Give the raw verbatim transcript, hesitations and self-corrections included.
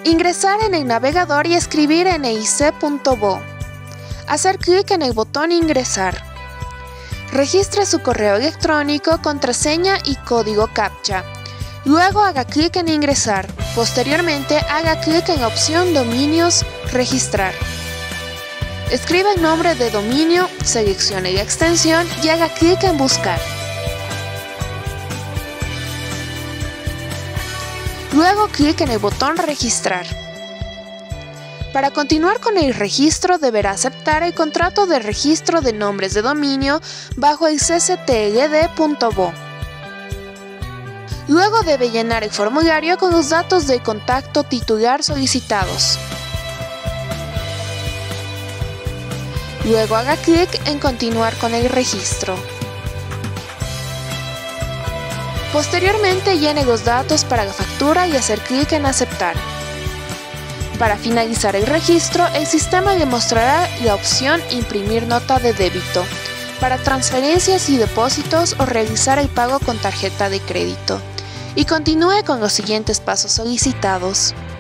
Ingresar en el navegador y escribir N I C punto bo. Hacer clic en el botón Ingresar. Registre su correo electrónico, contraseña y código captcha. Luego haga clic en Ingresar. Posteriormente haga clic en la opción Dominios, Registrar. Escriba el nombre de dominio, seleccione la extensión y haga clic en Buscar. Luego clic en el botón Registrar. Para continuar con el registro deberá aceptar el contrato de registro de nombres de dominio bajo el C C T L D punto bo. Luego debe llenar el formulario con los datos del contacto titular solicitados. Luego haga clic en Continuar con el registro. Posteriormente llene los datos para la factura y hacer clic en Aceptar. Para finalizar el registro, el sistema le mostrará la opción Imprimir nota de débito para transferencias y depósitos o realizar el pago con tarjeta de crédito. Y continúe con los siguientes pasos solicitados.